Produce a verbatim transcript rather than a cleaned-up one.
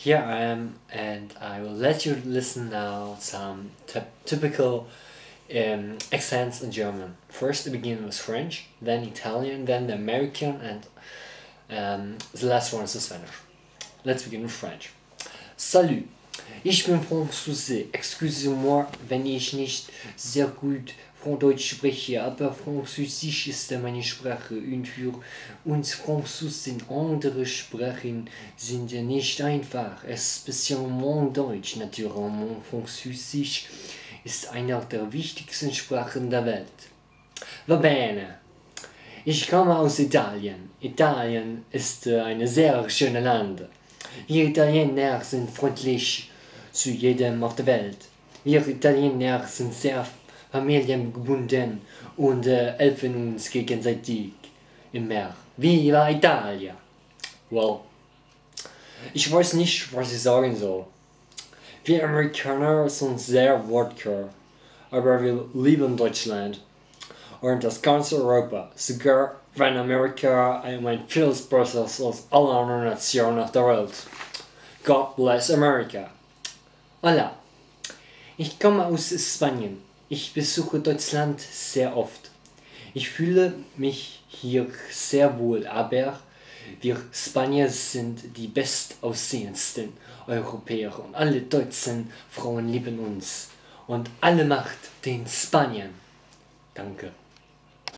Here I am, and I will let you listen now some ty- typical um, accents in German. First, we begin with French, then Italian, then the American, and um, the last one is the Spanish. Let's begin with French. Salut, ich bin Franzose. Excusez-moi, wenn ich nicht sehr gut Französisch spreche, aber Französisch ist meine Sprache und für uns Franzosen andere Sprachen sind ja nicht einfach. Spécialement Deutsch, naturellement Französisch ist einer der wichtigsten Sprachen der Welt. Va bene. Ich komme aus Italien. Italien ist ein sehr schönes Land. Wir Italiener sind freundlich zu jedem auf der Welt. Wir Italiener sind sehr familiengebunden und äh, helfen uns gegenseitig immer. Viva Italia! Well, ich weiß nicht, was ich sagen soll. Wir Amerikaner sind sehr wortkarg, aber wir lieben Deutschland und das ganze Europa, sogar wenn Amerika ein vieles besser ist als alle anderen Nationen auf der Welt. God bless America. Hola, ich komme aus Spanien. Ich besuche Deutschland sehr oft. Ich fühle mich hier sehr wohl, aber wir Spanier sind die bestaussehendsten Europäer und alle deutschen Frauen lieben uns. Und alle Macht den Spaniern. Danke.